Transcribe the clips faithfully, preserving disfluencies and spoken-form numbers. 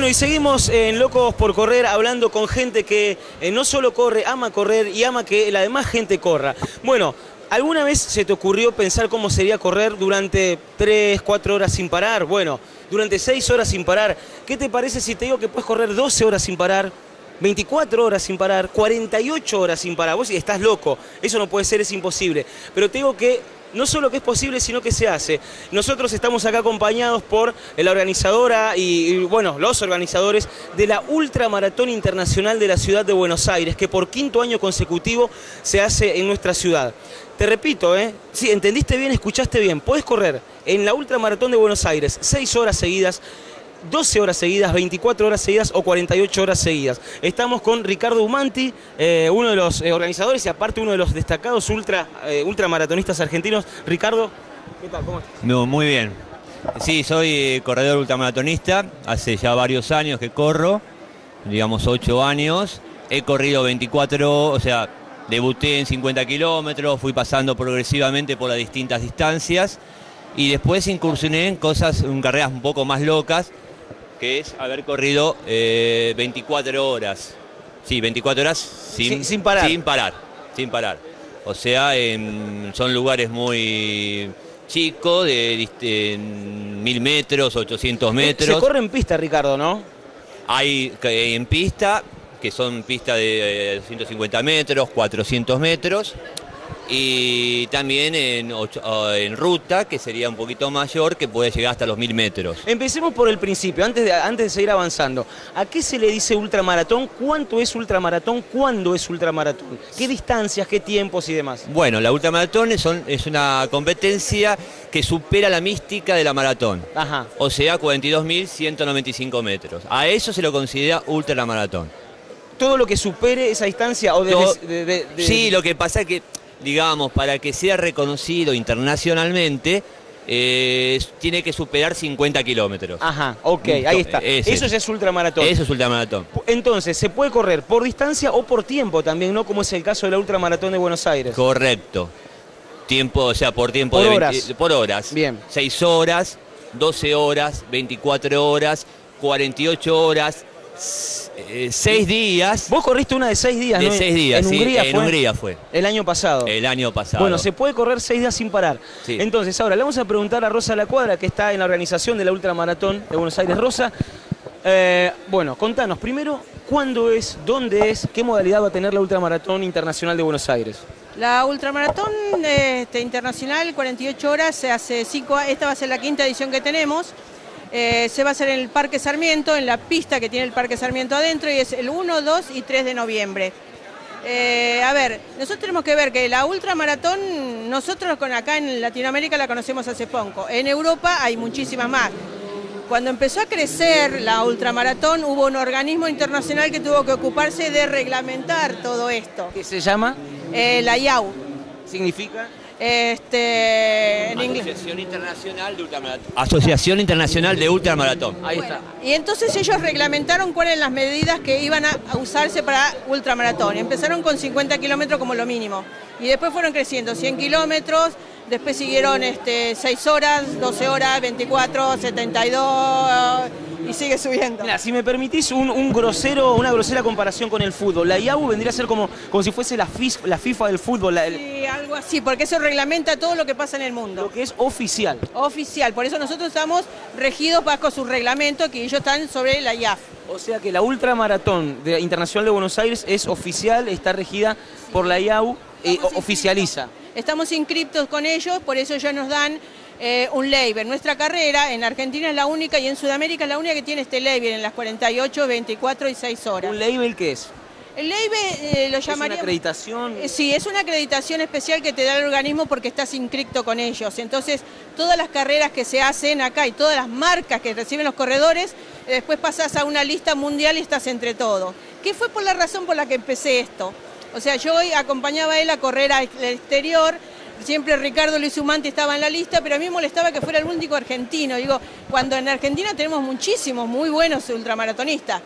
Bueno, y seguimos en Locos por Correr hablando con gente que eh, no solo corre, ama correr y ama que la demás gente corra. Bueno, ¿alguna vez se te ocurrió pensar cómo sería correr durante tres, cuatro horas sin parar? Bueno, durante seis horas sin parar. ¿Qué te parece si te digo que puedes correr doce horas sin parar? veinticuatro horas sin parar, cuarenta y ocho horas sin parar. Vos estás loco, eso no puede ser, es imposible. Pero te digo que no solo que es posible, sino que se hace. Nosotros estamos acá acompañados por la organizadora y, y bueno, los organizadores de la Ultramaratón Internacional de la Ciudad de Buenos Aires, que por quinto año consecutivo se hace en nuestra ciudad. Te repito, ¿eh? Sí, entendiste bien, escuchaste bien. Podés correr en la Ultramaratón de Buenos Aires seis horas seguidas, doce horas seguidas, veinticuatro horas seguidas o cuarenta y ocho horas seguidas. Estamos con Ricardo Umanti, eh, uno de los eh, organizadores y aparte uno de los destacados ultra, eh, ultramaratonistas argentinos. Ricardo, ¿qué tal? ¿Cómo estás? No, muy bien. Sí, soy corredor ultramaratonista, hace ya varios años que corro, digamos ocho años. He corrido veinticuatro, o sea, debuté en cincuenta kilómetros, fui pasando progresivamente por las distintas distancias y después incursioné en cosas, en carreras un poco más locas, que es haber corrido eh, veinticuatro horas. Sí, veinticuatro horas sin, sin, sin parar. Sin parar, sin parar. O sea, en, son lugares muy chicos, de, de mil metros, ochocientos metros. Se corre en pista, Ricardo, ¿no? Hay en pista, que son pistas de doscientos cincuenta metros, cuatrocientos metros. Y también en, en ruta, que sería un poquito mayor, que puede llegar hasta los mil metros. Empecemos por el principio, antes de, antes de seguir avanzando. ¿A qué se le dice ultramaratón? ¿Cuánto es ultramaratón? ¿Cuándo es ultramaratón? ¿Qué distancias, qué tiempos y demás? Bueno, la ultramaratón son, es una competencia que supera la mística de la maratón. Ajá. O sea, cuarenta y dos mil ciento noventa y cinco metros. A eso se lo considera ultramaratón. ¿Todo lo que supere esa distancia? O Todo, de, de, de, de... Sí, lo que pasa es que, digamos, para que sea reconocido internacionalmente, eh, tiene que superar cincuenta kilómetros. Ajá, ok, ahí está. Es eso ya es ultramaratón. Eso es ultramaratón. Entonces, ¿se puede correr por distancia o por tiempo también, no? Como es el caso de la Ultramaratón de Buenos Aires. Correcto. Tiempo, o sea, por tiempo por de horas. veinte, por horas. Bien. seis horas, doce horas, veinticuatro horas, cuarenta y ocho horas, seis días. Vos corriste una de seis días, de ¿no? seis días, en sí, Hungría en fue. Hungría fue. El año pasado. El año pasado. Bueno, se puede correr seis días sin parar. Sí. Entonces, ahora le vamos a preguntar a Rosa La Cuadra, que está en la organización de la Ultramaratón de Buenos Aires. Rosa, eh, bueno, contanos primero, ¿cuándo es, dónde es, qué modalidad va a tener la Ultramaratón Internacional de Buenos Aires? La Ultramaratón este, Internacional, cuarenta y ocho horas, se hace cinco, esta va a ser la quinta edición que tenemos. Eh, se va a hacer en el Parque Sarmiento, en la pista que tiene el Parque Sarmiento adentro, y es el uno, dos y tres de noviembre. Eh, a ver, nosotros tenemos que ver que la ultramaratón, nosotros con acá en Latinoamérica la conocemos hace poco. En Europa hay muchísimas más. Cuando empezó a crecer la ultramaratón, hubo un organismo internacional que tuvo que ocuparse de reglamentar todo esto. ¿Qué se llama? Eh, la I A U. ¿Significa? Este, en inglés. Asociación Internacional de Ultramaratón. Asociación Internacional de Ultramaratón. Ahí Bueno, está. y entonces ellos reglamentaron cuáles eran las medidas que iban a, a usarse para ultramaratón. Empezaron con cincuenta kilómetros como lo mínimo. Y después fueron creciendo cien kilómetros, después siguieron este, seis horas, doce horas, veinticuatro, setenta y dos y sigue subiendo. Mira, si me permitís un, un grosero, una grosera comparación con el fútbol, la I A U vendría a ser como, como si fuese la, FIS, la FIFA del fútbol. La, el, Sí, algo así, porque eso reglamenta todo lo que pasa en el mundo. lo que es oficial. Oficial, por eso nosotros estamos regidos bajo su reglamento, que ellos están sobre la I A F. O sea que la Ultramaratón de, Internacional de Buenos Aires es oficial, está regida por la I A U, eh, oficializa. Estamos inscriptos con ellos, por eso ellos nos dan eh, un label. Nuestra carrera en Argentina es la única y en Sudamérica es la única que tiene este label en las cuarenta y ocho, veinticuatro y seis horas. ¿Un label qué es? El label eh, lo ¿Es llamaría... una acreditación? Eh, Sí, es una acreditación especial que te da el organismo porque estás inscripto con ellos. Entonces, todas las carreras que se hacen acá y todas las marcas que reciben los corredores, eh, después pasás a una lista mundial y estás entre todos. ¿Qué fue por la razón por la que empecé esto? O sea, yo hoy acompañaba a él a correr al exterior, siempre Ricardo Luis Umanti estaba en la lista, pero a mí me molestaba que fuera el único argentino. Digo, cuando en Argentina tenemos muchísimos muy buenos ultramaratonistas.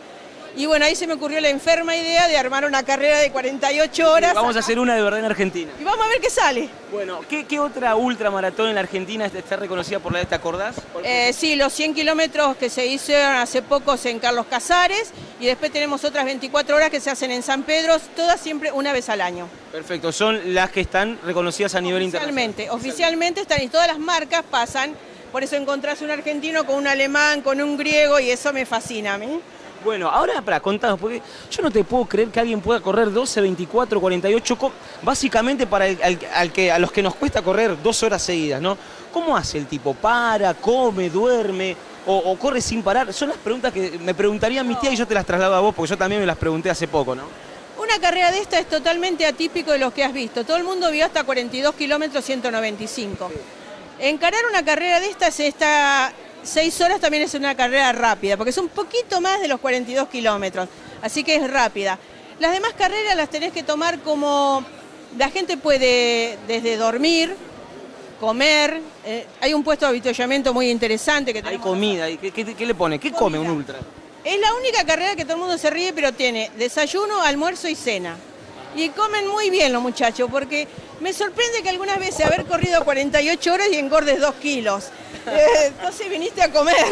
Y bueno, ahí se me ocurrió la enferma idea de armar una carrera de cuarenta y ocho horas. Vamos a acá. hacer una de verdad en Argentina. Y vamos a ver qué sale. Bueno, ¿qué, qué otra ultramaratón en la Argentina está reconocida por la... ¿Te acordás? Eh, sí, los cien kilómetros que se hicieron hace pocos en Carlos Casares y después tenemos otras veinticuatro horas que se hacen en San Pedro, todas siempre una vez al año. Perfecto, son las que están reconocidas a nivel internacional. Oficialmente, oficialmente están y todas las marcas pasan, por eso encontrás un argentino con un alemán, con un griego y eso me fascina a mí. Bueno, ahora para contanos, porque yo no te puedo creer que alguien pueda correr doce, veinticuatro, cuarenta y ocho, básicamente para el, al, al que, a los que nos cuesta correr dos horas seguidas, ¿no? ¿Cómo hace el tipo? ¿Para, come, duerme o, o corre sin parar? Son las preguntas que me preguntarían mi tía y yo te las traslado a vos, porque yo también me las pregunté hace poco, ¿no? Una carrera de esta es totalmente atípico de los que has visto. Todo el mundo vio hasta cuarenta y dos kilómetros, ciento noventa y cinco. Sí. Encarar una carrera de estas está... seis horas también es una carrera rápida, porque es un poquito más de los cuarenta y dos kilómetros, así que es rápida. Las demás carreras las tenés que tomar como... La gente puede desde dormir, comer, eh, hay un puesto de avituallamiento muy interesante. Que hay comida, ¿qué, qué, qué le pone? ¿Qué come un ultra? Es la única carrera que todo el mundo se ríe, pero tiene desayuno, almuerzo y cena. Y comen muy bien los muchachos, porque me sorprende que algunas veces haber corrido cuarenta y ocho horas y engordes dos kilos. Eh, entonces viniste a comer.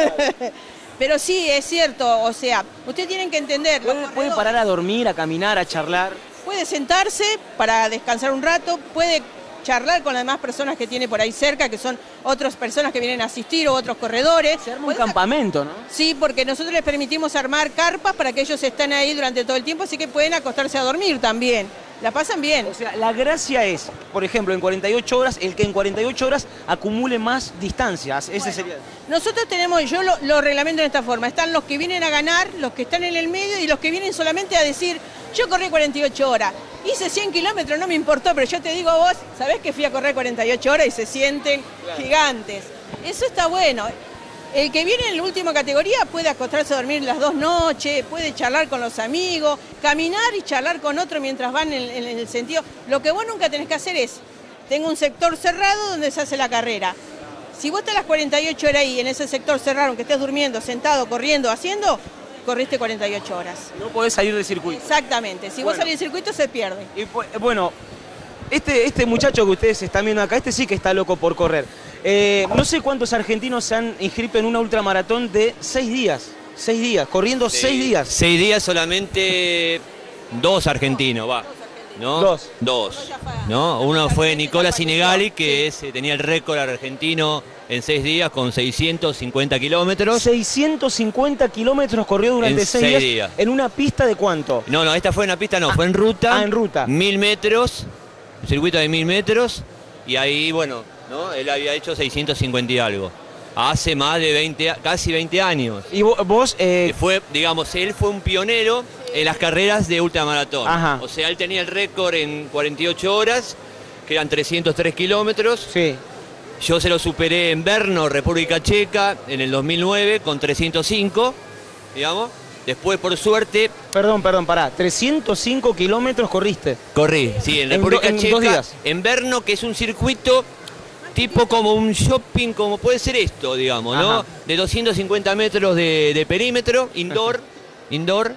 Pero sí, es cierto, o sea, ustedes tienen que entender. ¿Puede, puede parar a dormir, a caminar, a charlar? Puede sentarse para descansar un rato, puede charlar con las demás personas que tiene por ahí cerca, que son otras personas que vienen a asistir o otros corredores. Se arma un campamento, ¿no? Sí, porque nosotros les permitimos armar carpas para que ellos estén ahí durante todo el tiempo, así que pueden acostarse a dormir también. La pasan bien. O sea, la gracia es, por ejemplo, en cuarenta y ocho horas, el que en cuarenta y ocho horas acumule más distancias. Ese bueno, sería. Nosotros tenemos, yo lo, lo reglamento de esta forma. Están los que vienen a ganar, los que están en el medio y los que vienen solamente a decir, yo corrí cuarenta y ocho horas. Hice cien kilómetros, no me importó, pero yo te digo a vos, ¿sabés que fui a correr cuarenta y ocho horas y se sienten claro. gigantes? Eso está bueno. El que viene en la última categoría puede acostarse a dormir las dos noches, puede charlar con los amigos, caminar y charlar con otro mientras van en, en el sentido. Lo que vos nunca tenés que hacer es, tengo un sector cerrado donde se hace la carrera. Si vos estás las cuarenta y ocho horas ahí, en ese sector cerrado, aunque estés durmiendo, sentado, corriendo, haciendo, corriste cuarenta y ocho horas. No podés salir del circuito. Exactamente, si bueno. vos salís del circuito se pierde. Y, bueno, este, este muchacho que ustedes están viendo acá, este sí que está loco por correr. Eh, no sé cuántos argentinos se han inscrito en una ultramaratón de seis días. Seis días, corriendo sí. seis días. Seis días solamente dos argentinos, va. ¿No? Dos. Dos. ¿No? Uno fue Nicola Sinegali, que es, tenía el récord argentino en seis días con seiscientos cincuenta kilómetros. seiscientos cincuenta kilómetros corrió durante en seis, seis días, días. ¿En una pista de cuánto? No, no, esta fue en una pista, no, ah, fue en ruta. Ah, en ruta. Mil metros, circuito de mil metros. Y ahí, bueno, ¿no? Él había hecho seiscientos cincuenta y algo. Hace más de veinte, casi veinte años. ¿Y vos? Eh... Fue, digamos, él fue un pionero en las carreras de ultramaratón. Ajá. O sea, él tenía el récord en cuarenta y ocho horas, que eran trescientos tres kilómetros. Sí. Yo se lo superé en Brno, República Checa, en el dos mil nueve, con trescientos cinco, digamos. Después, por suerte... Perdón, perdón, pará. trescientos cinco kilómetros corriste. Corrí, sí, en República en do, en Checa. Dos días. En Brno, que es un circuito tipo como un shopping, como puede ser esto, digamos, ¿no? Ajá. De doscientos cincuenta metros de, de perímetro, indoor, indoor.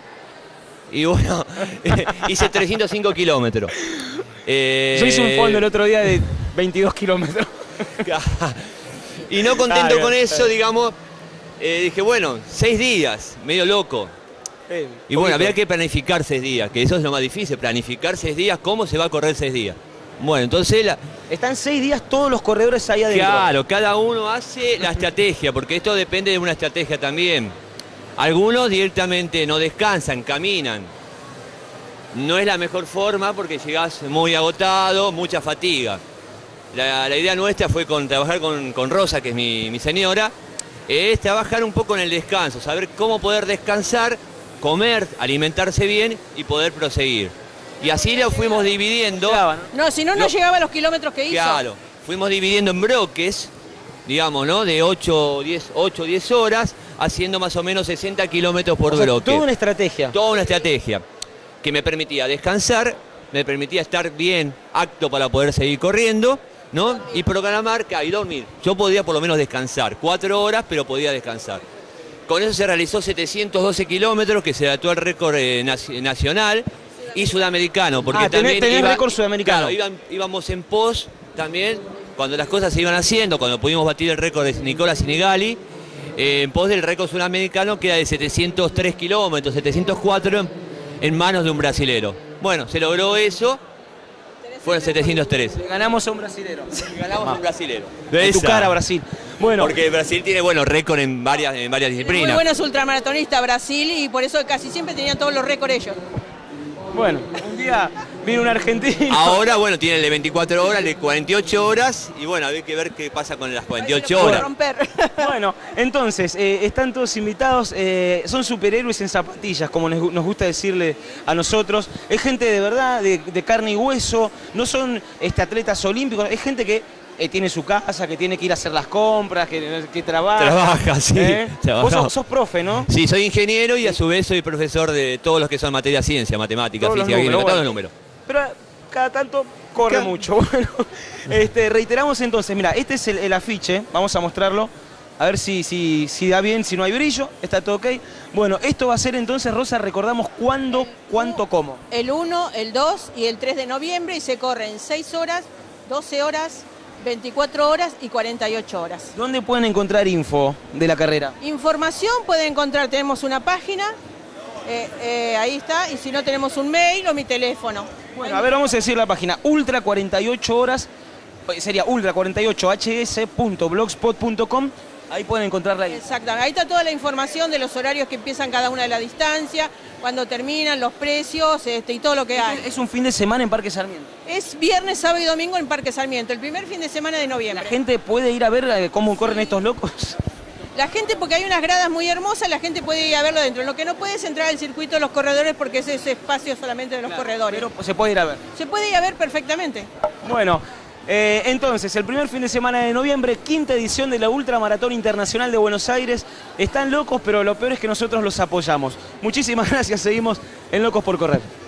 Y bueno, hice trescientos cinco kilómetros. Eh... Yo hice un fondo el otro día de veintidós kilómetros. Y no contento ah, con eso, digamos, eh, dije, bueno, seis días, medio loco. Eh, y bueno, había que planificar seis días, que eso es lo más difícil, planificar seis días, cómo se va a correr seis días. Bueno, entonces... La... Están seis días todos los corredores ahí adentro. Claro, cada uno hace la estrategia, porque esto depende de una estrategia también. Algunos directamente no descansan, caminan. No es la mejor forma porque llegás muy agotado, mucha fatiga. La, la idea nuestra fue con, trabajar con, con Rosa, que es mi, mi señora, es trabajar un poco en el descanso, saber cómo poder descansar, comer, alimentarse bien y poder proseguir. Y así lo fuimos dividiendo. No, si no, no llegaba a los kilómetros que hizo. Claro, fuimos dividiendo en bloques, digamos, ¿no? De ocho, diez horas, haciendo más o menos sesenta kilómetros por o sea, bloque. Toda una estrategia. Toda una estrategia que me permitía descansar, me permitía estar bien, apto para poder seguir corriendo, ¿no? Y programar y dormir. Yo podía por lo menos descansar, cuatro horas, pero podía descansar. Con eso se realizó setecientos doce kilómetros, que se trató el récord eh, nacional y sudamericano. Porque ah, tenés, también tenés iba, récord sudamericano. Claro, iban, íbamos en pos también, cuando las cosas se iban haciendo, cuando pudimos batir el récord de Nicola Sinigali, eh, en pos del récord sudamericano, que era de setecientos tres kilómetros, setecientos cuatro en, en manos de un brasilero. Bueno, se logró eso. Fueron setecientos tres. Le ganamos a un brasilero. Le ganamos a un brasilero. En tu cara, Brasil. Bueno. Porque Brasil tiene buenos récords en varias, en varias disciplinas. Muy buenos ultramaratonistas Brasil y por eso casi siempre tenían todos los récords ellos. Bueno, un día vino un argentino. Ahora, bueno, tiene el de veinticuatro horas, el de cuarenta y ocho horas. Y bueno, hay que ver qué pasa con las cuarenta y ocho horas. Romper. Bueno, entonces, eh, están todos invitados. Eh, son superhéroes en zapatillas, como nos, nos gusta decirle a nosotros. Es gente de verdad, de, de carne y hueso. No son este, atletas olímpicos. Es gente que eh, tiene su casa, que tiene que ir a hacer las compras, que, que trabaja. Trabaja, sí. ¿Eh? Trabaja. Vos sos, sos profe, ¿no? Sí, soy ingeniero y a su vez soy profesor de todos los que son materia de ciencia, matemática, Todos los física, números, química, todos bueno. los números. Pero cada tanto corre Cada- mucho. Bueno, este, reiteramos entonces, mira, este es el, el afiche, vamos a mostrarlo, a ver si, si, si da bien, si no hay brillo, está todo ok. Bueno, esto va a ser entonces, Rosa, recordamos cuándo, cuánto, cómo. El uno, el dos y el tres de noviembre y se corre en seis horas, doce horas, veinticuatro horas y cuarenta y ocho horas. ¿Dónde pueden encontrar info de la carrera? Información pueden encontrar, tenemos una página, eh, eh, ahí está, y si no tenemos un mail o mi teléfono. Bueno, a ver, vamos a decir la página, ultra cuarenta y ocho horas, eh, sería ultra cuarenta y ocho h s punto blogspot punto com, ahí pueden encontrarla ahí. Exactamente, ahí está toda la información de los horarios que empiezan cada una de las distancias, cuando terminan, los precios este, y todo lo que hay. Es un fin de semana en Parque Sarmiento. Es viernes, sábado y domingo en Parque Sarmiento, el primer fin de semana de ¿La noviembre. gente puede ir a ver eh, cómo corren estos locos? La gente, porque hay unas gradas muy hermosas, la gente puede ir a verlo dentro. Lo que no puede es entrar al circuito de los corredores porque es ese espacio solamente de los corredores. Pero se puede ir a ver. Se puede ir a ver perfectamente. Bueno, eh, entonces, el primer fin de semana de noviembre, quinta edición de la Ultramaratón Internacional de Buenos Aires. Están locos, pero lo peor es que nosotros los apoyamos. Muchísimas gracias, seguimos en Locos por Correr.